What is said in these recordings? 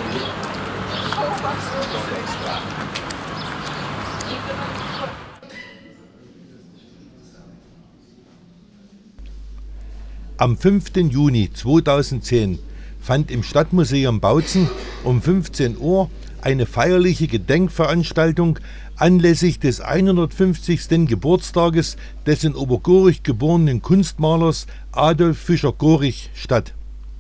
Am 5. Juni 2010 fand im Stadtmuseum Bautzen um 15 Uhr eine feierliche Gedenkveranstaltung anlässlich des 150. Geburtstages des in Obergorich geborenen Kunstmalers Adolf Fischer-Gohrig statt.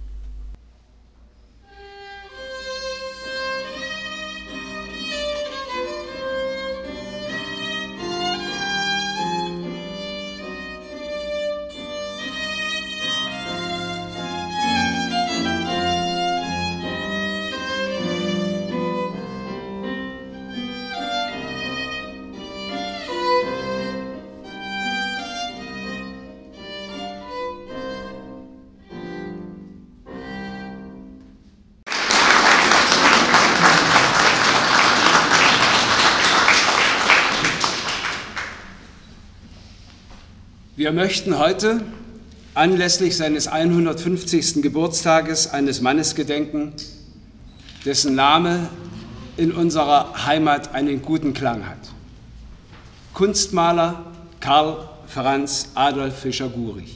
Wir möchten heute anlässlich seines 150. Geburtstages eines Mannes gedenken, dessen Name in unserer Heimat einen guten Klang hat. Kunstmaler Karl Franz Adolf Fischer-Gohrig.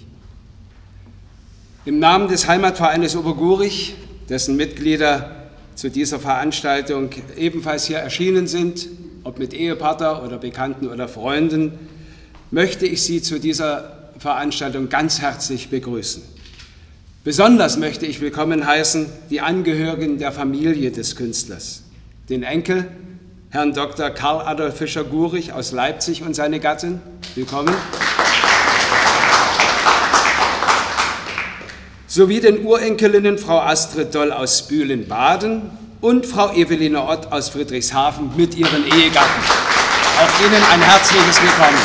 Im Namen des Heimatvereines Obergorich, dessen Mitglieder zu dieser Veranstaltung ebenfalls hier erschienen sind, ob mit Ehepartner oder Bekannten oder Freunden, möchte ich Sie zu dieser Veranstaltung ganz herzlich begrüßen. Besonders möchte ich willkommen heißen die Angehörigen der Familie des Künstlers, den Enkel, Herrn Dr. Karl Adolf Fischer-Gohrig aus Leipzig und seine Gattin. Willkommen. Sowie den Urenkelinnen Frau Astrid Doll aus Bühlen-Baden und Frau Eveline Ott aus Friedrichshafen mit ihren Ehegatten. Auch Ihnen ein herzliches Willkommen.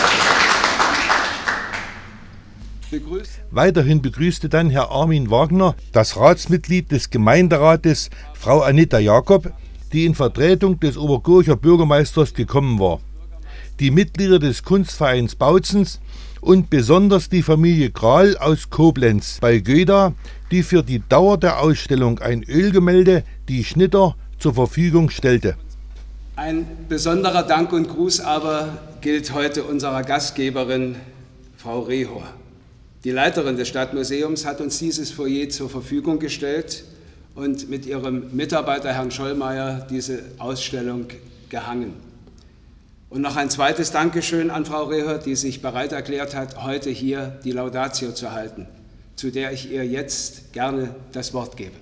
Weiterhin begrüßte dann Herr Armin Wagner, das Ratsmitglied des Gemeinderates, Frau Anita Jakob, die in Vertretung des Obergoricher Bürgermeisters gekommen war. Die Mitglieder des Kunstvereins Bautzens und besonders die Familie Kral aus Koblenz bei Göda, die für die Dauer der Ausstellung ein Ölgemälde, die Schnitter, zur Verfügung stellte. Ein besonderer Dank und Gruß aber gilt heute unserer Gastgeberin, Frau Rehor. Die Leiterin des Stadtmuseums hat uns dieses Foyer zur Verfügung gestellt und mit ihrem Mitarbeiter Herrn Schollmeier diese Ausstellung gehangen. Und noch ein zweites Dankeschön an Frau Rehor, die sich bereit erklärt hat, heute hier die Laudatio zu halten, zu der ich ihr jetzt gerne das Wort gebe.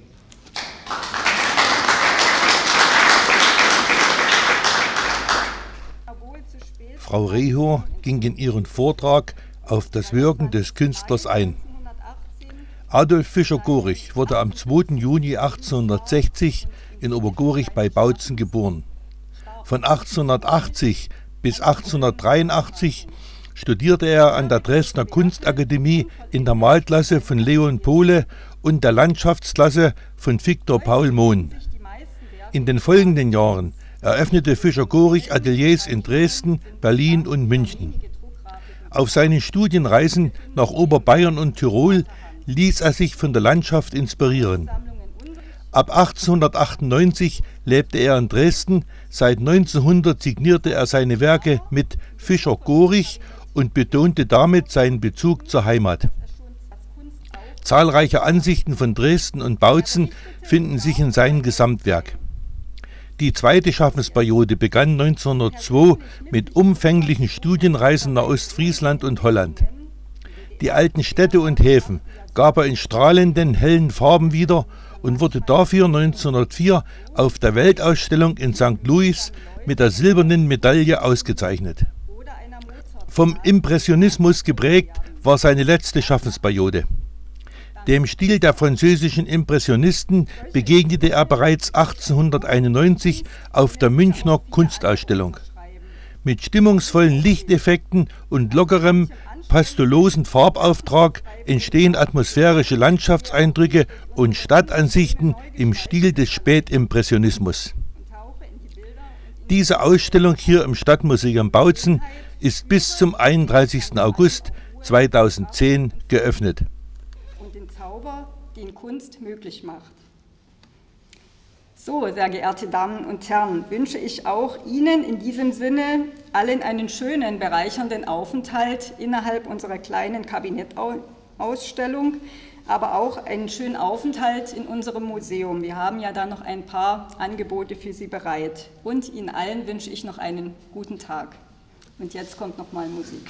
Frau Rehor ging in ihren Vortrag auf das Wirken des Künstlers ein. Adolf Fischer-Gohrig wurde am 2. Juni 1860 in Obergorich bei Bautzen geboren. Von 1880 bis 1883 studierte er an der Dresdner Kunstakademie in der Malklasse von Leon Pohle und der Landschaftsklasse von Victor Paul Mohn. In den folgenden Jahren eröffnete Fischer-Gohrig Ateliers in Dresden, Berlin und München. Auf seinen Studienreisen nach Oberbayern und Tirol ließ er sich von der Landschaft inspirieren. Ab 1898 lebte er in Dresden, seit 1900 signierte er seine Werke mit Fischer-Gohrig und betonte damit seinen Bezug zur Heimat. Zahlreiche Ansichten von Dresden und Bautzen finden sich in seinem Gesamtwerk. Die zweite Schaffensperiode begann 1902 mit umfänglichen Studienreisen nach Ostfriesland und Holland. Die alten Städte und Häfen gab er in strahlenden, hellen Farben wieder und wurde dafür 1904 auf der Weltausstellung in St. Louis mit der silbernen Medaille ausgezeichnet. Vom Impressionismus geprägt war seine letzte Schaffensperiode. Dem Stil der französischen Impressionisten begegnete er bereits 1891 auf der Münchner Kunstausstellung. Mit stimmungsvollen Lichteffekten und lockerem, pastellosen Farbauftrag entstehen atmosphärische Landschaftseindrücke und Stadtansichten im Stil des Spätimpressionismus. Diese Ausstellung hier im Stadtmuseum Bautzen ist bis zum 31. August 2010 geöffnet. Und den Zauber, den Kunst möglich macht. So, sehr geehrte Damen und Herren, wünsche ich auch Ihnen in diesem Sinne allen einen schönen, bereichernden Aufenthalt innerhalb unserer kleinen Kabinettausstellung, aber auch einen schönen Aufenthalt in unserem Museum. Wir haben ja da noch ein paar Angebote für Sie bereit. Und Ihnen allen wünsche ich noch einen guten Tag. Und jetzt kommt noch mal Musik.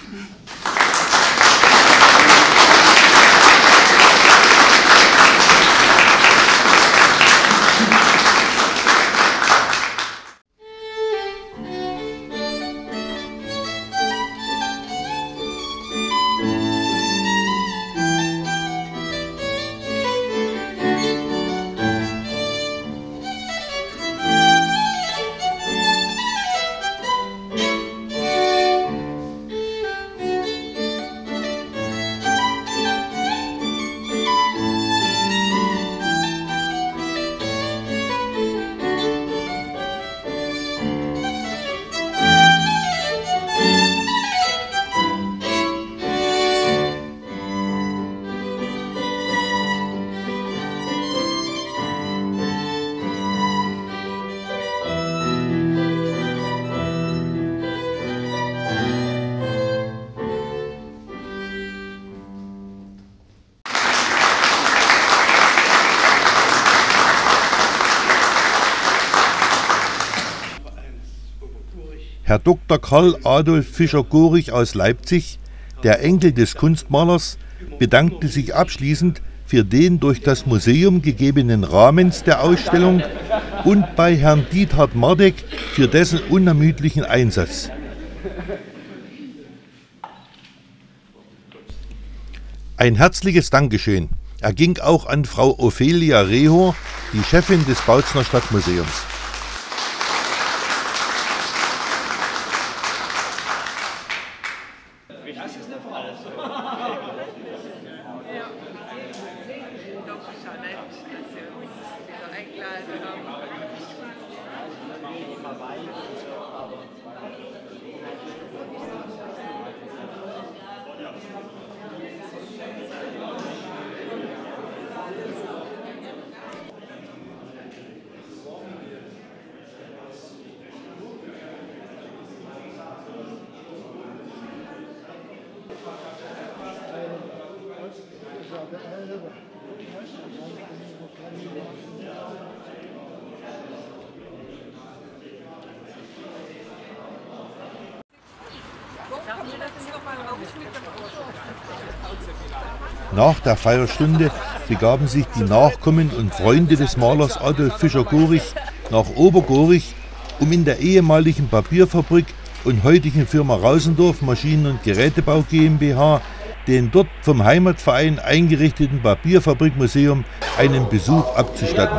Herr Dr. Karl Adolf Fischer-Gohrig aus Leipzig, der Enkel des Kunstmalers, bedankte sich abschließend für den durch das Museum gegebenen Rahmens der Ausstellung und bei Herrn Diethard Mardek für dessen unermüdlichen Einsatz. Ein herzliches Dankeschön erging auch an Frau Ophelia Rehor, die Chefin des Bautzner Stadtmuseums. Nach der Feierstunde begaben sich die Nachkommen und Freunde des Malers Adolf Fischer-Gohrig nach Obergohrig, um in der ehemaligen Papierfabrik und heutigen Firma Rausendorf Maschinen- und Gerätebau GmbH den dort vom Heimatverein eingerichteten Papierfabrikmuseum einen Besuch abzustatten.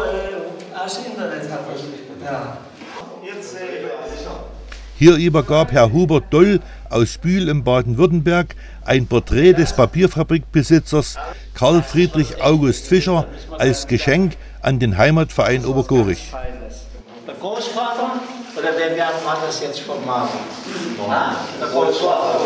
Hier übergab Herr Hubert Doll aus Bühl in Baden-Württemberg ein Porträt des Papierfabrikbesitzers Karl Friedrich August Fischer als Geschenk an den Heimatverein Obergohrig. Der Großvater oder wer war das jetzt vom Maler? Der Großvater.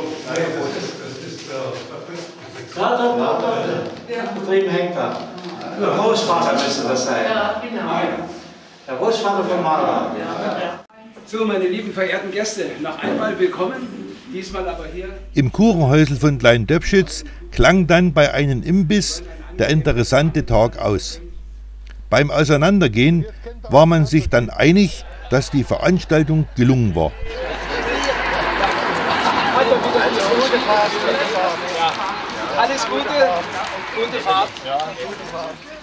Der Betrieb hängt da. Der Großvater müsste das sein. Ja, genau. Der Großvater vom Maler. So, meine lieben verehrten Gäste, noch einmal willkommen, diesmal aber hier. Im Kuchenhäusl von Klein-Döpschütz klang dann bei einem Imbiss der interessante Tag aus. Beim Auseinandergehen war man sich dann einig, dass die Veranstaltung gelungen war. Alles Gute, gute Fahrt.